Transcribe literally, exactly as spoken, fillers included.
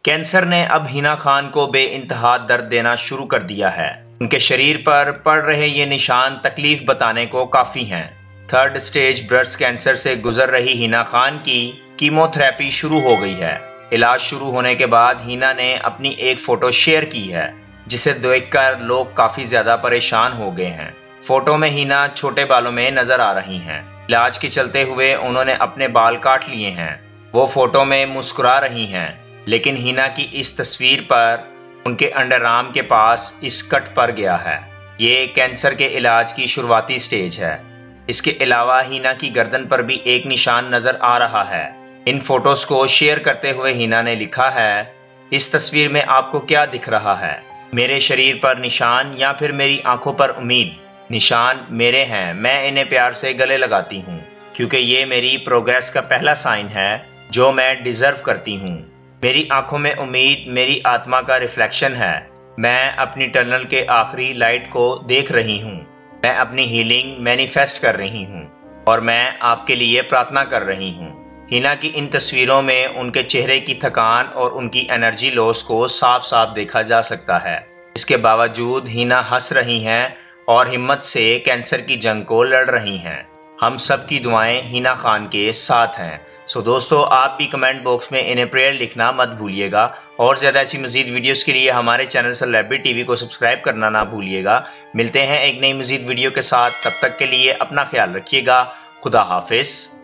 Cancer ने अब हिना खान को बेइंतहा दर्द देना शुरू कर दिया है। उनके शरीर पर पड़ रहे ये निशान तकलीफ बताने को काफ़ी हैं। थर्ड स्टेज ब्रेस्ट कैंसर से गुजर रही हिना खान की कीमोथेरेपी शुरू हो गई है। इलाज शुरू होने के बाद हिना ने अपनी एक फ़ोटो शेयर की है, जिसे देखकर लोग काफ़ी ज़्यादा परेशान हो गए हैं। फ़ोटो में हिना छोटे बालों में नज़र आ रही हैं। इलाज के चलते हुए उन्होंने अपने बाल काट लिए हैं। वो फ़ोटो में मुस्कुरा रही हैं, लेकिन हिना की इस तस्वीर पर उनके अंडरआर्म के पास इस कट पड़ गया है। ये कैंसर के इलाज की शुरुआती स्टेज है। इसके अलावा हिना की गर्दन पर भी एक निशान नज़र आ रहा है। इन फोटोज़ को शेयर करते हुए हिना ने लिखा है, इस तस्वीर में आपको क्या दिख रहा है? मेरे शरीर पर निशान या फिर मेरी आंखों पर उम्मीद? निशान मेरे हैं, मैं इन्हें प्यार से गले लगाती हूँ, क्योंकि ये मेरी प्रोग्रेस का पहला साइन है जो मैं डिज़र्व करती हूँ। मेरी आंखों में उम्मीद मेरी आत्मा का रिफ्लेक्शन है। मैं अपनी टनल के आखिरी लाइट को देख रही हूँ। मैं अपनी हीलिंग मैनिफेस्ट कर रही हूँ और मैं आपके लिए प्रार्थना कर रही हूँ। हिना की इन तस्वीरों में उनके चेहरे की थकान और उनकी एनर्जी लॉस को साफ साफ देखा जा सकता है। इसके बावजूद हिना हंस रही हैं और हिम्मत से कैंसर की जंग को लड़ रही हैं। हम सब की दुआएं हिना खान के साथ हैं। सो दोस्तों, आप भी कमेंट बॉक्स में इन्हें प्रेयर लिखना मत भूलिएगा और ज़्यादा ऐसी मज़ीद वीडियोस के लिए हमारे चैनल सेलिब्रिटी टीवी को सब्सक्राइब करना ना भूलिएगा। मिलते हैं एक नई मज़ीद वीडियो के साथ, तब तक के लिए अपना ख्याल रखिएगा। खुदा हाफिज़।